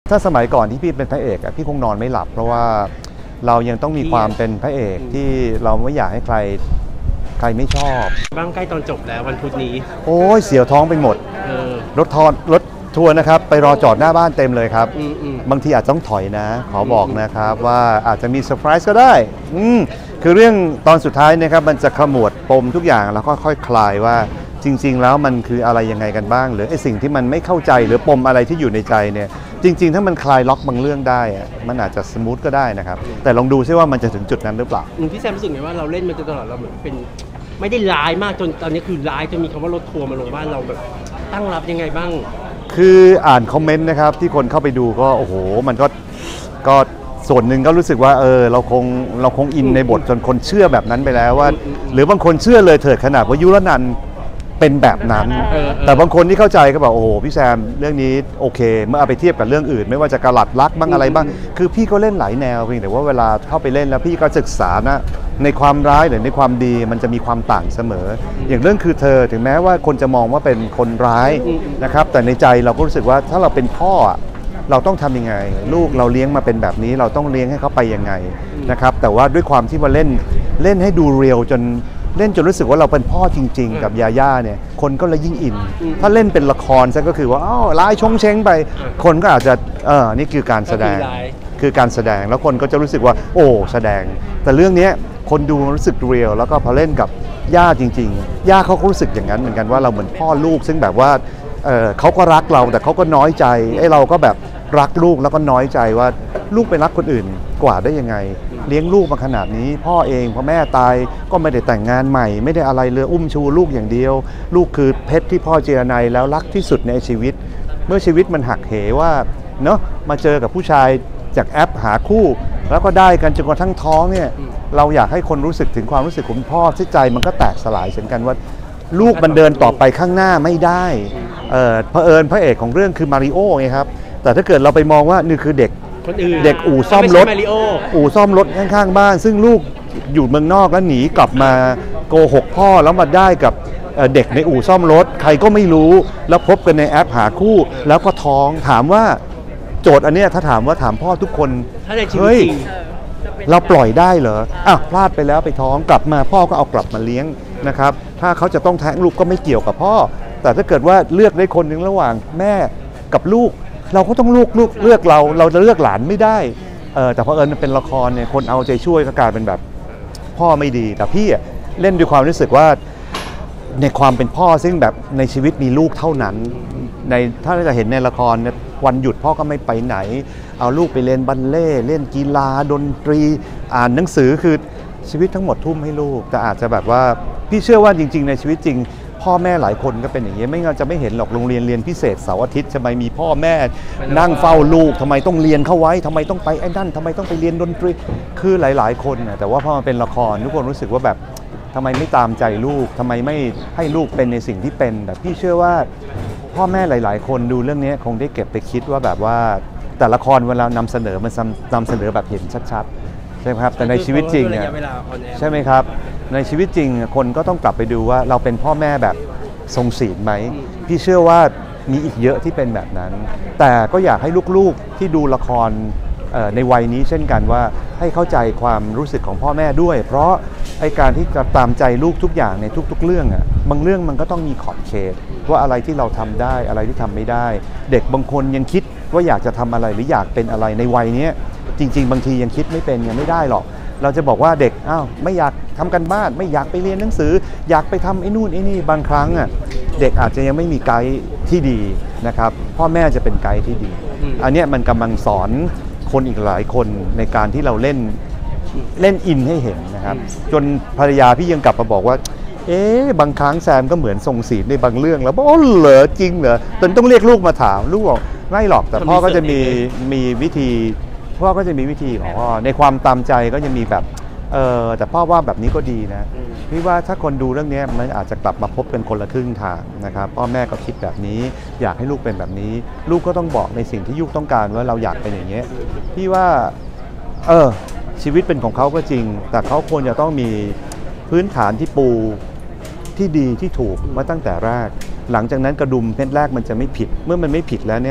ถ้าสมัยก่อนที่พี่เป็นพระเอกพี่คงนอนไม่หลับเพราะว่าเรายังต้องมีความเป็นพระเอกที่เราไม่อยากให้ใครไม่ชอบบ้างใกล้ตอนจบแล้ววันพุธนี้โอ้ยเสียวท้องไปหมดรถทัวร์นะครับไปรอจอดหน้าบ้านเต็มเลยครับบางทีอาจต้องถอยนะขอบอกนะครับว่าอาจจะมีเซอร์ไพรส์ก็ได้คือเรื่องตอนสุดท้ายนะครับมันจะขมวดปมทุกอย่างแล้วก็ค่อยคลายว่าจริงๆแล้วมันคืออะไรยังไงกันบ้างหรือไอ้สิ่งที่มันไม่เข้าใจหรือปมอะไรที่อยู่ในใจเนี่ยจริงๆถ้ามันคลายล็อกบางเรื่องได้มันอาจจะสมูทก็ได้นะครับแต่ลองดูซิว่ามันจะถึงจุดนั้นหรือเปล่าพี่แซมรู้สึกไงว่าเราเล่นมาตลอดเราเหมือนเป็นไม่ได้ร้ายมากจนตอนนี้คือร้ายจนมีคำว่ารถทัวร์มาลงบ้านเราแบบตั้งรับยังไงบ้างคืออ่านคอมเมนต์นะครับที่คนเข้าไปดูก็โอ้โหมันก็ส่วนหนึ่งก็รู้สึกว่าเราคงอินในบทจนคนเชื่อแบบนั้นไปแล้วว่าหรือบางคนเชื่อเลยเถิดขนาดว่ายุรนันท์เป็นแบบนั้นแต่บางคนที่เข้าใจก็บอกโอ้โหพี่แซมเรื่องนี้โอเคเมื่อเอาไปเทียบกับเรื่องอื่นไม่ว่าจะกะหลัดรักบ้างอะไรบ้างคือพี่ก็เล่นหลายแนวเพียงแต่ว่าเวลาเข้าไปเล่นแล้วพี่ก็ศึกษานะในความร้ายหรือในความดีมันจะมีความต่างเสมออย่างเรื่องคือเธอถึงแม้ว่าคนจะมองว่าเป็นคนร้ายนะครับแต่ในใจเราก็รู้สึกว่าถ้าเราเป็นพ่อเราต้องทำยังไงลูกเราเลี้ยงมาเป็นแบบนี้เราต้องเลี้ยงให้เขาไปยังไงนะครับแต่ว่าด้วยความที่มาเล่นให้ดูเรียลจนเล่นจนรู้สึกว่าเราเป็นพ่อจริงๆกับยาย่าเนี่ยคนก็เลยยิ่งอินถ้าเล่นเป็นละครซะก็คือว่าร้ายชงเช้งไปคนก็อาจจะนี่คือการแสดงแล้วคนก็จะรู้สึกว่าโอ้แสดงแต่เรื่องนี้คนดูรู้สึกเรียลแล้วก็พอเล่นกับย่าจริงๆย่าเขาก็รู้สึกอย่างนั้นเหมือนกันว่าเราเหมือนพ่อลูกซึ่งแบบว่าเขาก็รักเราแต่เขาก็น้อยใจไอ้เราก็แบบรักลูกแล้วก็น้อยใจว่าลูกไปรักคนอื่นกว่าได้ยังไงเลี้ยงลูกมาขนาดนี้พ่อเองพอแม่ตายก็ไม่ได้แต่งงานใหม่ไม่ได้อะไรเลยอุ้มชูลูกอย่างเดียวลูกคือเพชรที่พ่อเจรไนแล้วรักที่สุดในชีวิตเมื่อชีวิตมันหักเหว่าเนาะมาเจอกับผู้ชายจากแอปหาคู่แล้วก็ได้กันจนกระทั่งท้องเนี่ยเราอยากให้คนรู้สึกถึงความรู้สึกของพ่อที่ใจมันก็แตกสลายเช่นกันว่าลูกมันเดินต่อไปข้างหน้าไม่ได้เผอิญพระเอกของเรื่องคือมาริโอไงครับแต่ถ้าเกิดเราไปมองว่านี่คือเด็กอู่ซ่อมรถข้างๆบ้านซึ่งลูกอยู่เมืองนอกแล้วหนีกลับมาโกหกพ่อแล้วมาได้กับเด็กในอู่ซ่อมรถใครก็ไม่รู้แล้วพบกันในแอปหาคู่แล้วก็ท้องถามว่าโจทย์อันเนี้ยถ้าถามพ่อทุกคนเฮ้ยเราปล่อยได้เหรอพลาดไปแล้วไปท้องกลับมาพ่อก็เอากลับมาเลี้ยงนะครับถ้าเขาจะต้องแท้งลูกก็ไม่เกี่ยวกับพ่อแต่ถ้าเกิดว่าเลือกได้คนหนึ่งระหว่างแม่กับลูกเราก็ต้องเลือกเราจะเลือกหลานไม่ได้แต่พอมันเป็นละครเนี่ยคนเอาใจช่วยก็กลายเป็นแบบพ่อไม่ดีแต่พี่เล่นด้วยความรู้สึกว่าในความเป็นพ่อซึ่งแบบในชีวิตมีลูกเท่านั้นถ้าจะเห็นในละครวันหยุดพ่อก็ไม่ไปไหนเอาลูกไปเล่นบัลเล่เล่นกีฬาดนตรีอ่านหนังสือคือชีวิตทั้งหมดทุ่มให้ลูกแต่อาจจะแบบว่าพี่เชื่อว่าจริงๆในชีวิตจริงพ่อแม่หลายคนก็เป็นอย่างนี้ไม่งั้นจะไม่เห็นหรอกโรงเรียนพิเศษเสาร์อาทิตย์ทำไมมีพ่อแม่นั่งเฝ้าลูกทำไมต้องเรียนเข้าไว้ทำไมต้องไปไอ้นั่นทำไมต้องไปเรียนดนตรีคือหลายๆคนนะแต่ว่าพอมาเป็นละครทุกคนรู้สึกว่าแบบทำไมไม่ตามใจลูกทำไมไม่ให้ลูกเป็นในสิ่งที่เป็นแต่พี่เชื่อว่าพ่อแม่หลายๆคนดูเรื่องนี้คงได้เก็บไปคิดว่าแบบว่าแต่ละครเวลานำเสนอมันนำเสนอแบบเห็นชัดๆใช่ไหมครับแต่ในชีวิตจริงเนี่ยใช่ไหมครับในชีวิตจริงคนก็ต้องกลับไปดูว่าเราเป็นพ่อแม่แบบทรงศีลไหมพี่เชื่อว่ามีอีกเยอะที่เป็นแบบนั้นแต่ก็อยากให้ลูกๆที่ดูละครในวัยนี้เช่นกันว่าให้เข้าใจความรู้สึกของพ่อแม่ด้วยเพราะไอ้การที่จะตามใจลูกทุกอย่างในทุกๆเรื่องบางเรื่องมันก็ต้องมีขอบเขตว่าอะไรที่เราทำได้อะไรที่ทำไม่ได้เด็กบางคนยังคิดว่าอยากจะทำอะไรหรืออยากเป็นอะไรในวัยนี้จริงๆบางทียังคิดไม่เป็นยังไม่ได้หรอกเราจะบอกว่าเด็กไม่อยากทำกันบ้านไม่อยากไปเรียนหนังสืออยากไปทำไอ้นู่นไอ้นี่บางครั้งเด็กอาจจะยังไม่มีไกด์ที่ดีนะครับพ่อแม่จะเป็นไกด์ที่ดีอันนี้มันกำลังสอนคนอีกหลายคนในการที่เราเล่นอินให้เห็นนะครับจนภรรยาพี่ยังกลับมาบอกว่าบางครั้งแซมก็เหมือนทรงศีลในบางเรื่องแล้วบอกเหรอจริงเหรอจนต้องเรียกลูกมาถามลูกบอกไม่หรอกแต่พ่อก็จะมีวิธีพ่อก็จะมีวิธีของพ่อในความตามใจก็จะมีแบบแต่พ่อว่าแบบนี้ก็ดีนะพี่ว่าถ้าคนดูเรื่องนี้มันอาจจะกลับมาพบเป็นคนละครึ่งทางนะครับพ่อแม่ก็คิดแบบนี้อยากให้ลูกเป็นแบบนี้ลูกก็ต้องบอกในสิ่งที่ลูกต้องการว่าเราอยากเป็นอย่างนี้พี่ว่าชีวิตเป็นของเขาก็จริงแต่เขาควรจะต้องมีพื้นฐานที่ปูที่ดีที่ถูกมาตั้งแต่แรกหลังจากนั้นกระดุมเม็ดแรกมันจะไม่ผิดเมื่อมันไม่ผิดแล้วเนี่ย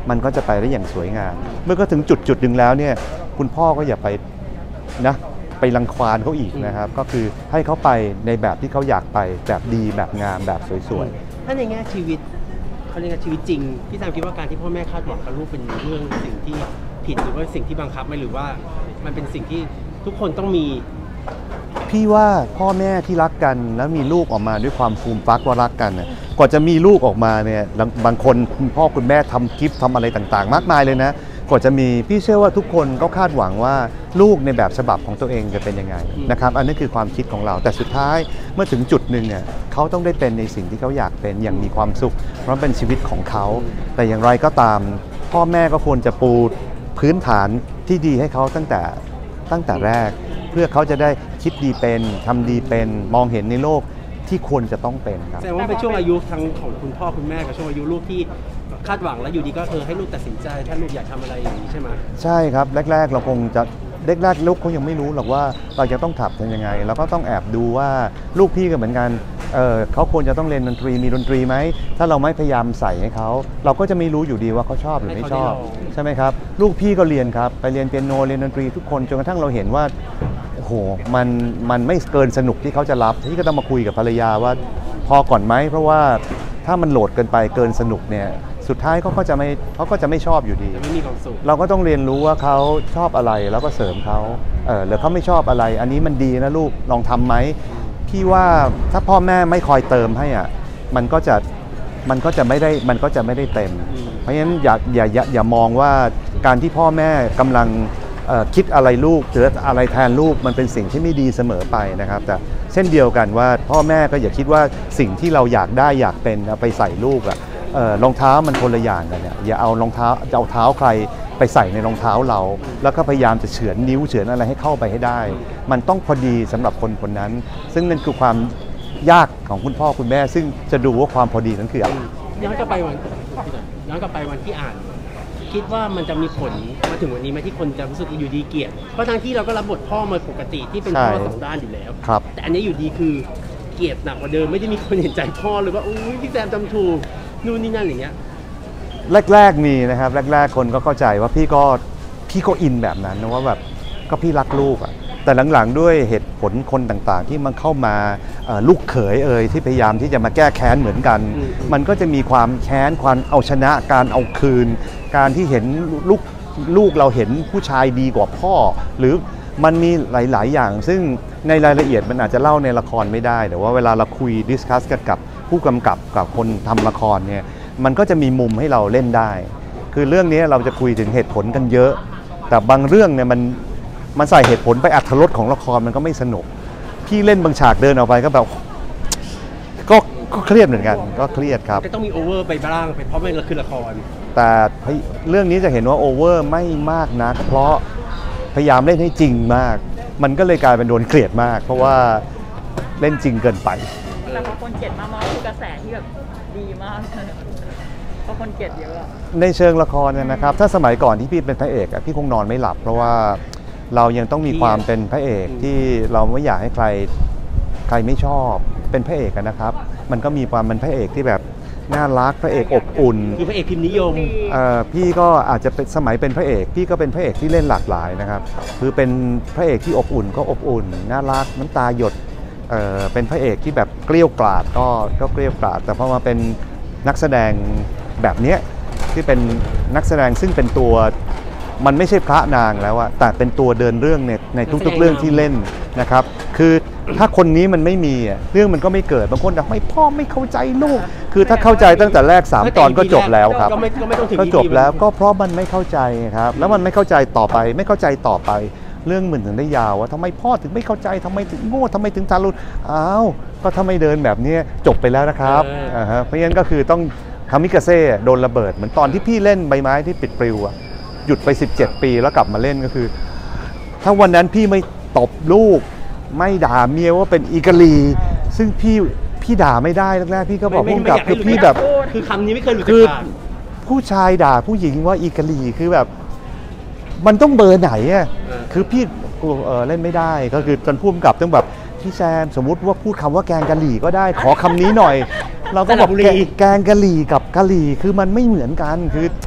มันก็จะไปได้อย่างสวยงามเมื่อก็ถึงจุดหนึ่งแล้วเนี่ยคุณพ่อก็อย่าไปนะไปรังควานเขาอีกนะครับก็คือให้เขาไปในแบบที่เขาอยากไปแบบดีแบบงามแบบสวยๆถ้าในแง่ชีวิตเขาเรียกว่าชีวิตจริงพี่แซมคิดว่าการที่พ่อแม่คาดหวังกับลูกเป็นเรื่องสิ่งที่ผิดหรือว่าสิ่งที่บังคับไหมหรือว่ามันเป็นสิ่งที่ทุกคนต้องมีพี่ว่าพ่อแม่ที่รักกันแล้วมีลูกออกมาด้วยความฟูมฟักว่ารักกันเนี่ยกว่าจะมีลูกออกมาเนี่ยบางคนคุณพ่อคุณแม่ทำคลิปทำอะไรต่างๆมากมายเลยนะกว่าจะมีพี่เชื่อว่าทุกคนก็คาดหวังว่าลูกในแบบฉบับของตัวเองจะเป็นยังไงนะครับอันนี้คือความคิดของเราแต่สุดท้ายเมื่อถึงจุดหนึ่งเนี่ยเขาต้องได้เป็นในสิ่งที่เขาอยากเป็นอย่างมีความสุขเพราะเป็นชีวิตของเขาแต่อย่างไรก็ตามพ่อแม่ก็ควรจะปูพื้นฐานที่ดีให้เขาตั้งแต่แรกเพื่อเขาจะได้คิดดีเป็นทำดีเป็นมองเห็นในโลกที่ควรจะต้องเป็นครับแต่ว่าเป็นช่วงอายุทั้งของคุณพ่อคุณแม่กับช่วงอายุลูกที่คาดหวังแล้วอยู่ดีก็ให้ลูกตัดสินใจถ้าลูกอยากทำอะไรอย่างนี้ใช่ไหมใช่ครับแรกๆเราคงจะแรกๆลูกเขายังไม่รู้หรอกว่าเราจะต้องทำยังไงเราก็ต้องแอบดูว่าลูกพี่ก็เหมือนกันเขาควรจะต้องเรียนดนตรีมีดนตรีไหมถ้าเราไม่พยายามใส่ให้เขาเราก็จะไม่รู้อยู่ดีว่าเขาชอบหรือไม่ชอบใช่ไหมครับลูกพี่ก็เรียนครับไปเรียนเปียโนเรียนดนตรีทุกคนจนกระทั่งเราเห็นว่าโอ้โหมันไม่เกินสนุกที่เขาจะรับที่ก็ต้องมาคุยกับภรรยาว่าพอก่อนไหมเพราะว่าถ้ามันโหลดเกินไปเกินสนุกเนี่ยสุดท้ายเขาก็จะไม่ชอบอยู่ดีไม่มีความสุขเราก็ต้องเรียนรู้ว่าเขาชอบอะไรแล้วก็เสริมเขาหรือเขาไม่ชอบอะไรอันนี้มันดีนะลูกลองทำไหมพี่ว่าถ้าพ่อแม่ไม่คอยเติมให้อ่ะมันก็จะไม่ได้เต็มเพราะฉะนั้นอย่ามองว่าการที่พ่อแม่กำลังคิดอะไรลูกหรืออะไรแทนลูกมันเป็นสิ่งที่ไม่ดีเสมอไปนะครับแต่เช่นเดียวกันว่าพ่อแม่ก็อย่าคิดว่าสิ่งที่เราอยากได้อยากเป็นเอาไปใส่ลูกรองเท้ามันคนละอย่างกันเนี่ยอย่าเอารองเท้าจะเอาเท้าใครไปใส่ในรองเท้าเราแล้วก็พยายามจะเฉือนนิ้วเฉือนอะไรให้เข้าไปให้ได้มันต้องพอดีสำหรับคนคนนั้นซึ่งนั่นคือความยากของคุณพ่อคุณแม่ซึ่งจะดูว่าความพอดีนั้นคืออะไรย้อนกลับไปวันที่อ่านคิดว่ามันจะมีผลมาถึงวันนี้ไหมที่คนจะรู้สึกอยู่ดีเกลียดเพราะทั้งที่เราก็รับบทพ่อมาปกติที่เป็นพ่อสองด้านอยู่แล้วแต่อันนี้อยู่ดีคือเกลียดหนักกว่าเดิมไม่ได้มีคนเห็นใจพ่อหรือว่าอุ้ยพี่แซมจำถูกนู่นนี่นั่นอย่างเงี้ยแรกมีนะครับแรกคนก็เข้าใจว่าพี่ก็อินแบบนั้นนะว่าแบบก็พี่รักลูกอ่ะแต่หลังๆด้วยเหตุผลคนต่างๆที่มันเข้ามาลูกเขยที่พยายามที่จะมาแก้แค้นเหมือนกันมันก็จะมีความแค้นความเอาชนะการเอาคืนการที่เห็นลูกเราเห็นผู้ชายดีกว่าพ่อหรือมันมีหลายๆอย่างซึ่งในรายละเอียดมันอาจจะเล่าในละครไม่ได้แต่ว่าเวลาเราคุยดิสคัสกันกับผู้กำกับกับคนทำละครเนี่ยมันก็จะมีมุมให้เราเล่นได้คือเรื่องนี้เราจะคุยถึงเหตุผลกันเยอะแต่บางเรื่องเนี่ยมันใส่เหตุผลไปอรรถรสของละครมันก็ไม่สนุกพี่เล่นบางฉากเดินออกไปก็แบบก็เครียดเหมือนกันก็เครียดครับก็ต้องมีโอเวอร์ไปบ้างเพราะมันคือละครแต่เรื่องนี้จะเห็นว่าโอเวอร์ไม่มากนักเพราะพยายามเล่นให้จริงมากมันก็เลยกลายเป็นโดนเกลียดมากเพราะว่าเล่นจริงเกินไปแต่พอคนเกลียดมากๆคือกระแสที่แบบดีมากเพราะคนเกลียดเยอะในเชิงละครเนี่ยนะครับถ้าสมัยก่อนที่พี่เป็นพระเอกพี่คงนอนไม่หลับเพราะว่าเรายังต้องมีความเป็นพระเอกที่เราไม่อยากให้ใครไม่ชอบเป็นพระเอกนะครับมันก็มีความเป็นพระเอกที่แบบน่ารักพระเอกอบอุ่นคือพระเอกพิมพ์นิยมพี่ก็อาจจะเป็นสมัยเป็นพระเอกพี่ก็เป็นพระเอกที่เล่นหลากหลายนะครับคือเป็นพระเอกที่อบอุ่นก็อบอุ่นน่ารักน้ำตาหยดเป็นพระเอกที่แบบเกลี้ยกล่อมก็เกลี้ยกล่อมแต่พอมาเป็นนักแสดงแบบนี้ที่เป็นนักแสดงซึ่งเป็นตัวมันไม่ใช่พระนางแล้วอะแต่เป็นตัวเดินเรื่องในทุกๆเรื่องที่เล่นนะครับคือถ้าคนนี้มันไม่มีเรื่องมันก็ไม่เกิดบางคนบอกไม่พ่อไม่เข้าใจลูกคือถ้าเข้าใจตั้งแต่แรก3ตอนก็จบแล้วครับก็จบแล้วก็เพราะมันไม่เข้าใจครับแล้วมันไม่เข้าใจต่อไปไม่เข้าใจต่อไปเรื่องมันถึงได้ยาวว่าทำไมพ่อถึงไม่เข้าใจทำไมถึงโง่ทำไมถึงทารุณอ้าวก็ถ้าไม่เดินแบบนี้จบไปแล้วนะครับเพราะฉะนั้นก็คือต้องคามิกาเซ่โดนระเบิดเหมือนตอนที่พี่เล่นใบไม้ที่ปิดปลิวหยุดไป17 ปีแล้วกลับมาเล่นก็คือถ้าวันนั้นพี่ไม่ตบลูกไม่ด่าเมียว่าเป็นอีกาลีซึ่งพี่ด่าไม่ได้แรกๆพี่ก็บอกพุ่งกับคือพี่แบบคือคำนี้ไม่เคยหลุดคือผู้ชายด่าผู้หญิงว่าอีกาลีคือแบบมันต้องเบอร์ไหนอ่ะคือพี่เล่นไม่ได้ก็คือจนพุ่งกับต้องแบบพี่แซมสมมุติว่าพูดคำว่าแกงกะหรี่ก็ได้ขอคำนี้หน่อยเราก็บอกแกงกะหรี่กับกะหรี่คือมันไม่เหมือนกันคือ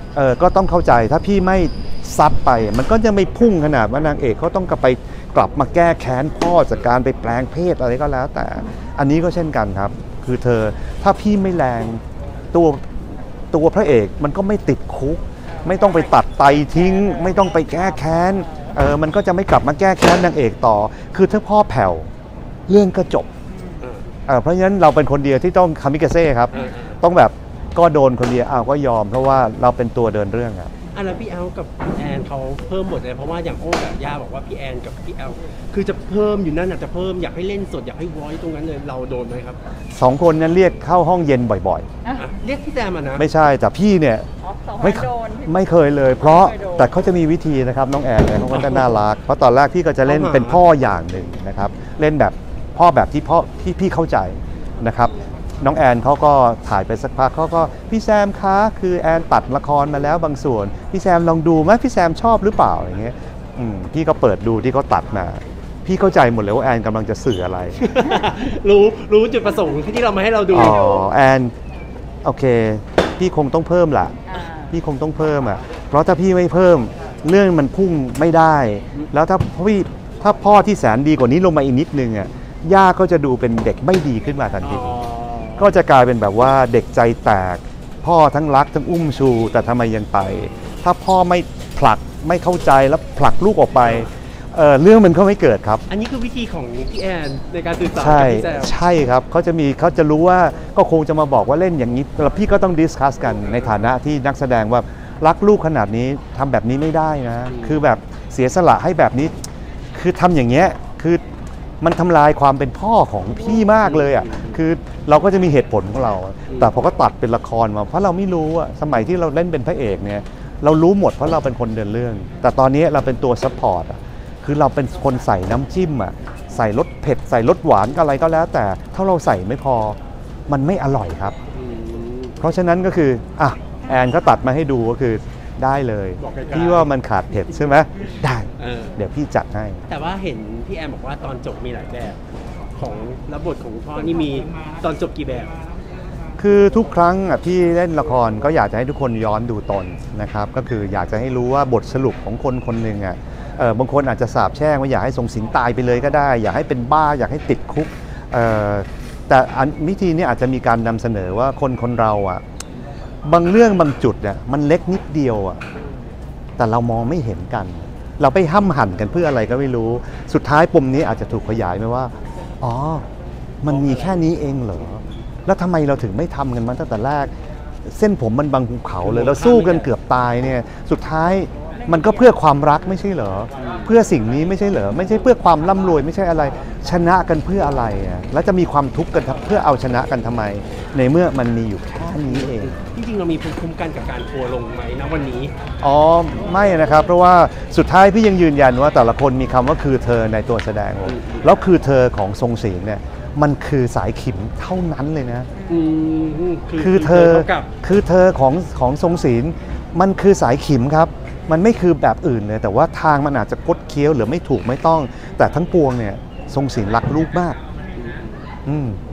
ก็ต้องเข้าใจถ้าพี่ไม่ซับไปมันก็จะไม่พุ่งขนาดว่านางเอกเขาต้องกลับมาแก้แค้นพ่อจากการไปแปลงเพศอะไรก็แล้วแต่อันนี้ก็เช่นกันครับคือเธอถ้าพี่ไม่แรงตัวพระเอกมันก็ไม่ติดคุกไม่ต้องไปตัดไตทิ้งไม่ต้องไปแก้แค้นมันก็จะไม่กลับมาแก้แค้นนางเอกต่อคือถ้าพ่อแผ่วเรื่องก็จบเพราะฉะนั้นเราเป็นคนเดียวที่ต้องคามิกาเซ่ครับต้องแบบก็โดนคนเดียวก็ยอมเพราะว่าเราเป็นตัวเดินเรื่องครับแล้วพี่แอลกับแอนเขาเพิ่มบทเลยเพราะว่าอย่างโอ้กับย่าบอกว่าพี่แอนกับพี่แอลคือจะเพิ่มอยู่นั่นจะเพิ่มอยากให้เล่นสดอยากให้วอยตรงนั้นเลยเราโดนไหมครับ 2 คนนั้นเรียกเข้าห้องเย็นบ่อยๆเรียกพี่แซมนะไม่ใช่แต่พี่เนี่ยไม่เคยเลยเพราะแต่เขาจะมีวิธีนะครับน้องแอนเนี่ยเขาก็จะน่ารักเพราะตอนแรกพี่ก็จะเล่นเป็นพ่ออย่างหนึ่งนะครับเล่นแบบพ่อแบบที่พี่เข้าใจนะครับน้องแอนเขาก็ถ่ายไปสักพักเขาก็พี่แซมคะคือแอนตัดละครมาแล้วบางส่วนพี่แซมลองดูไหมพี่แซมชอบหรือเปล่าอย่างเงี้ยพี่ก็เปิดดูที่เขาตัดมาพี่เข้าใจหมดเลยว่าแอนกำลังจะสื่ออะไรรู้จุดประสงค์ที่เรามาให้เราดูแอนโอเคพี่คงต้องเพิ่มล่ะพี่คงต้องเพิ่มเพราะถ้าพี่ไม่เพิ่มเรื่องมันพุ่งไม่ได้แล้วถ้าพ่อที่แสนดีกว่านี้ลงมาอีกนิดนึงย่าก็จะดูเป็นเด็กไม่ดีขึ้นมาทันทีก็จะกลายเป็นแบบว่าเด็กใจแตกพ่อทั้งรักทั้งอุ้มชูแต่ทำไมยังไปถ้าพ่อไม่ผลักไม่เข้าใจแล้วผลักลูกออกไปเรื่องมันก็ไม่เกิดครับอันนี้คือวิธีของพี่แอนในการสื่อสารกับพี่แซมใช่ครับเขาจะรู้ว่าก็คงจะมาบอกว่าเล่นอย่างนี้แล้วพี่ก็ต้องดิสคัสกันในฐานะที่นักแสดงว่ารักลูกขนาดนี้ทำแบบนี้ไม่ได้นะคือแบบเสียสละให้แบบนี้คือทำอย่างเงี้ยคือมันทำลายความเป็นพ่อของพี่มากเลยคือเราก็จะมีเหตุผลของเราแต่พอก็ตัดเป็นละครมาเพราะเราไม่รู้สมัยที่เราเล่นเป็นพระเอกเนี่ยเรารู้หมดเพราะเราเป็นคนเดินเรื่องแต่ตอนนี้เราเป็นตัวซัพพอร์ตคือเราเป็นคนใส่น้ำจิ้มใส่รสเผ็ดใส่รสหวานอะไรก็แล้วแต่ถ้าเราใส่ไม่พอมันไม่อร่อยครับเพราะฉะนั้นก็คือแอนก็ตัดมาให้ดูก็คือได้เลยพี่ว่ามันขาดเผ็ดใช่ไหมได้เดี๋ยวพี่จัดให้แต่ว่าเห็นพี่แอนบอกว่าตอนจบมีหลายแบบของรับบทของพ่อนี่มีตอนจบกี่แบบคือทุกครั้งพี่เล่นละครก็อยากจะให้ทุกคนย้อนดูตนนะครับก็คืออยากจะให้รู้ว่าบทสรุปของคนหนึ่งบางคนอาจจะสาปแช่งว่าอยากให้ทรงสิงตายไปเลยก็ได้อยากให้เป็นบ้าอยากให้ติดคุกแต่วิธีนี้อาจจะมีการนำเสนอว่าคนเราบางเรื่องบางจุดมันเล็กนิดเดียวแต่เรามองไม่เห็นกันเราไปห้ำหั่นกันเพื่ออะไรก็ไม่รู้สุดท้ายปมนี้อาจจะถูกขยายไหมว่ามันมีแค่นี้เองเหรอแล้วทำไมเราถึงไม่ทำกันมาตั้งแต่แรกเส้นผมมันบางภูเขาเลยเราสู้กันเกือบตายเนี่ยสุดท้ายมันก็เพื่อความรักไม่ใช่เหรอเพื่อสิ่งนี้ไม่ใช่เหรอไม่ใช่เพื่อความร่ำรวยไม่ใช่อะไรชนะกันเพื่ออะไรแล้วจะมีความทุกข์กันเพื่อเอาชนะกันทำไมในเมื่อมันมีอยู่แค่นี้เองจริงๆเรามีภูมิคุ้มกันกับการทัวร์ลงไหมนะวันนี้ไม่นะครับเพราะว่าสุดท้ายพี่ยังยืนยันว่าแต่ละคนมีคำว่าคือเธอในตัวแสดงแล้วคือเธอของทรงศิลป์เนี่ยมันคือสายขิมเท่านั้นเลยนะคือเธอของทรงศิลป์มันคือสายขิมครับมันไม่คือแบบอื่นเลยแต่ว่าทางมันอาจจะคดเคี้ยวหรือไม่ถูกไม่ต้องแต่ทั้งปวงเนี่ยทรงศิลป์รักลูกมาก